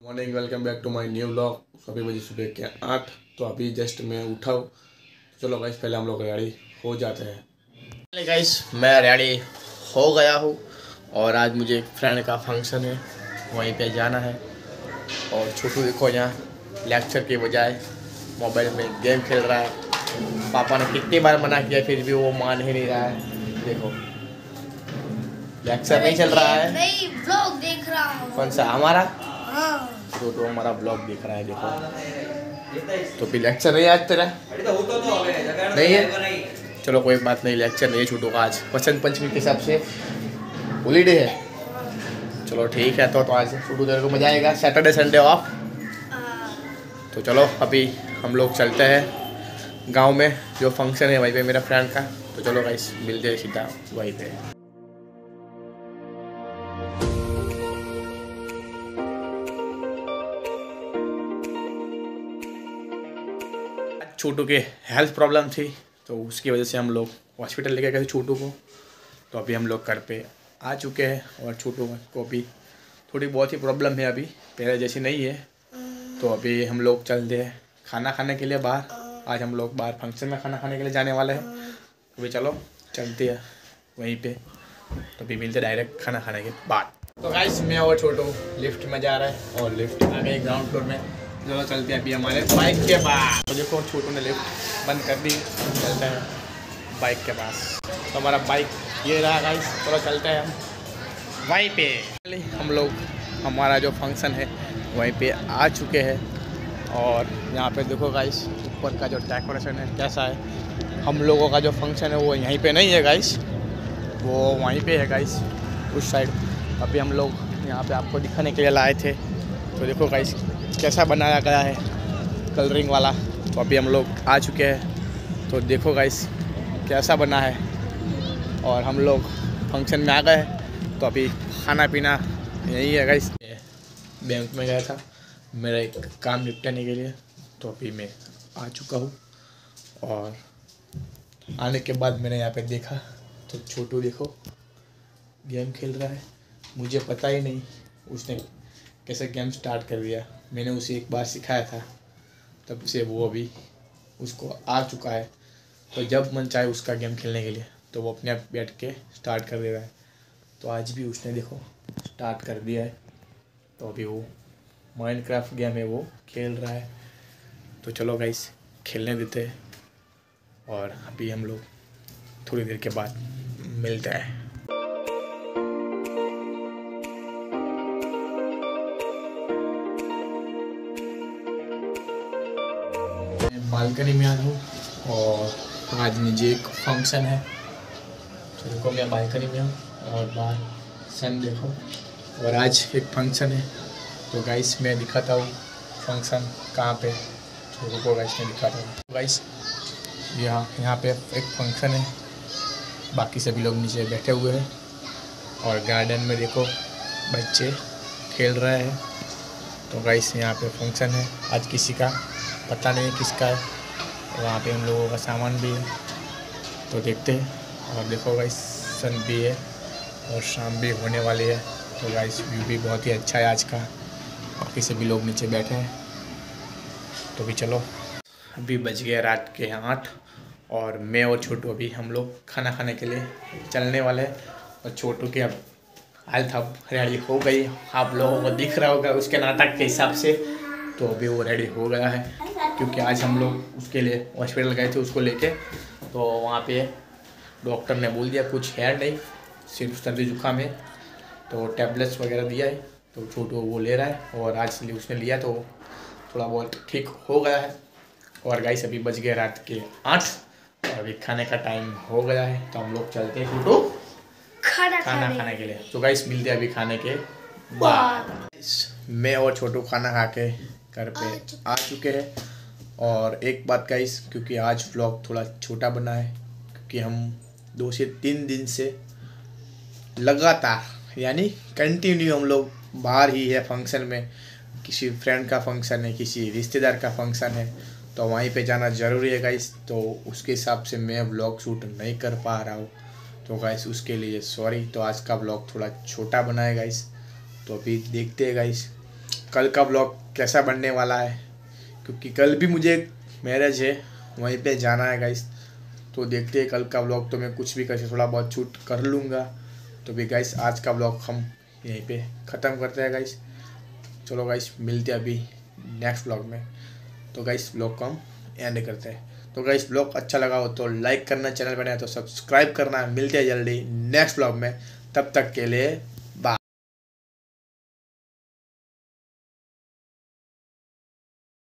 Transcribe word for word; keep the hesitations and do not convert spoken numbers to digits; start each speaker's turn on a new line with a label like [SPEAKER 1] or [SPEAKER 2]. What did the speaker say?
[SPEAKER 1] Morning, welcome back to my new vlog. अभी बजे सुबह के आठ। तो अभी जस्ट मैं उठा हूँ। चलो गाइस, पहले हम लोग रेडी हो जाते हैं।
[SPEAKER 2] चलिए गाइस, मैं रेडी हो गया हूँ और आज मुझे एक फ्रेंड का फंक्शन है, वहीं पे जाना है। और छोटू देखो यहाँ लेक्चर के बजाय मोबाइल में गेम खेल रहा है। पापा ने कितनी बार मना किया फिर भी वो मान ही नहीं रहा है। देखो लेक्चर नहीं चल रहा है,
[SPEAKER 3] नहीं ब्लॉग देख रहा हूँ।
[SPEAKER 2] कौन सा? हमारा
[SPEAKER 3] हाँ।
[SPEAKER 2] तो तो हमारा ब्लॉग देख रहा है। देखो तो फिर लेक्चर नहीं आज तेरा नहीं है। चलो कोई बात नहीं, लेक्चर नहीं है छोटू का आज। वसंत पंचमी के हिसाब से हॉलीडे है। चलो ठीक है, तो, तो आज छोटू तेरे को मजा आएगा। Saturday Sunday off. तो चलो अभी हम लोग चलते हैं गांव में, जो फंक्शन है वहीं पे मेरा फ्रेंड का। तो चलो गाइस, मिलते हैं सीधा वहीं पे। छोटू के हेल्थ प्रॉब्लम थी, तो उसकी वजह से हम लोग हॉस्पिटल लेके गए छोटू को। तो अभी हम लोग घर पे आ चुके हैं और छोटू को भी थोड़ी बहुत ही प्रॉब्लम है, अभी पहले जैसी नहीं है। तो अभी हम लोग चलते हैं खाना खाने के लिए बाहर। आज हम लोग बाहर फंक्शन में खाना खाने के लिए जाने वाले हैं। अभी चलो चलते हैं वहीं पे। तो अभी मिलते डायरेक्ट खाना खाने के बाद। तो गाइस, मैं और छोटू लिफ्ट में जा रहे हैं और लिफ्ट आ गई ग्राउंड फ्लोर में। चलो चलते हैं अभी हमारे बाइक के पास। तो देखो छोटू ने लिफ्ट बंद कर दी, चलते हैं बाइक के पास। तो हमारा बाइक ये रहा गाइस। चलो चलते हैं हम वहीं पे। हम लोग हमारा जो फंक्शन है वहीं पे आ चुके हैं। और यहाँ पे देखो गाइस, ऊपर का जो डेकोरेशन है कैसा है। हम लोगों का जो फंक्शन है वो यहीं पे नहीं है गाइस, वो वहीं पे है गाइस, उस साइड। अभी हम लोग यहाँ पे आपको दिखाने के लिए लाए थे। तो देखो गाइस कैसा बनाया गया है, कलरिंग वाला। तो अभी हम लोग आ चुके हैं। तो देखो गाइस कैसा बना है। और हम लोग फंक्शन में आ गए। तो अभी खाना पीना यही है गाइस। बैंक में गया था मेरा एक काम निपटाने के लिए, तो अभी मैं आ चुका हूँ। और आने के बाद मैंने यहाँ पे देखा तो छोटू देखो गेम खेल रहा है। मुझे पता ही नहीं उसने कैसे गेम स्टार्ट कर दिया। मैंने उसे एक बार सिखाया था, तब से वो अभी उसको आ चुका है। तो जब मन चाहे उसका गेम खेलने के लिए तो वो अपने आप बैठ के स्टार्ट कर दे रहा है। तो आज भी उसने देखो स्टार्ट कर दिया है। तो अभी वो माइनक्राफ्ट गेम है वो खेल रहा है। तो चलो गाइस खेलने देते हैं और अभी हम लोग थोड़ी देर के बाद मिलते हैं। बालकनी में आया हूँ और आज मुझे एक फंक्शन है। तो देखो मैं बालकनी में हूँ और बाहर सन देखो। और आज एक फंक्शन है। तो गाइस मैं दिखाता हूँ फंक्शन कहाँ पे। तो रुको गाइस मैं दिखाता हूँ। गाइस यहाँ यहाँ पे एक फंक्शन है, बाकी सभी लोग नीचे बैठे हुए हैं। और गार्डन में देखो बच्चे खेल रहे हैं। तो गाइस यहाँ पे फंक्शन है आज, किसी का पता नहीं किसका है। वहाँ पे हम लोगों का सामान भी है, तो देखते हैं। और देखो गाइस सन भी है और शाम भी होने वाली है। तो गाइस व्यू भी बहुत ही अच्छा है आज का। बाकी सभी लोग नीचे बैठे हैं। तो भी चलो, अभी बज गए रात के आठ और मैं और छोटू अभी हम लोग खाना खाने के लिए चलने वाले हैं। और छोटू की अब हालत अब रेडी हो गई, आप लोगों को दिख रहा होगा उसके नाटक के हिसाब से। तो अभी वो रेडी हो गया है, क्योंकि आज हम लोग उसके लिए हॉस्पिटल गए थे उसको लेके। तो वहाँ पे डॉक्टर ने बोल दिया कुछ है नहीं, सिर्फ सर्दी जुकाम है। तो टैबलेट्स वगैरह दिया है, तो छोटू वो ले रहा है। और आज उसने लिया तो थोड़ा बहुत ठीक हो गया है। और गाइस अभी बज गए रात के आठ और अभी खाने का टाइम हो गया है। तो हम लोग चलते हैं छोटू
[SPEAKER 3] खाना
[SPEAKER 2] खाना खाने के लिए। तो गाइस मिलते हैं अभी खाने के बाद। मैं और छोटू खाना खा के घर पे आ चुके हैं। और एक बात गाइस, क्योंकि आज व्लॉग थोड़ा छोटा बना है, क्योंकि हम दो से तीन दिन से लगातार यानी कंटिन्यू हम लोग बाहर ही है फंक्शन में। किसी फ्रेंड का फंक्शन है, किसी रिश्तेदार का फंक्शन है, तो वहीं पे जाना ज़रूरी है गाइस। तो उसके हिसाब से मैं व्लॉग शूट नहीं कर पा रहा हूँ। तो गाइस उसके लिए सॉरी। तो आज का व्लॉग थोड़ा छोटा बना है गाइस। तो अभी देखते हैं गाइस कल का ब्लॉग कैसा बनने वाला है, क्योंकि कल भी मुझे मैरिज है, वहीं पे जाना है गाइस। तो देखते हैं कल का ब्लॉग, तो मैं कुछ भी करके थोड़ा बहुत शूट कर लूँगा। तो भी गाइस आज का ब्लॉग हम यहीं पे ख़त्म करते हैं गाइस। चलो गाइस मिलते हैं अभी नेक्स्ट ब्लॉग में। तो गाइस ब्लॉग को हम एंड करते हैं। तो गाइस ब्लॉग अच्छा लगा हो तो लाइक करना, चैनल पर नया तो सब्सक्राइब करना। मिलते हैं जल्दी नेक्स्ट ब्लॉग में, तब तक के लिए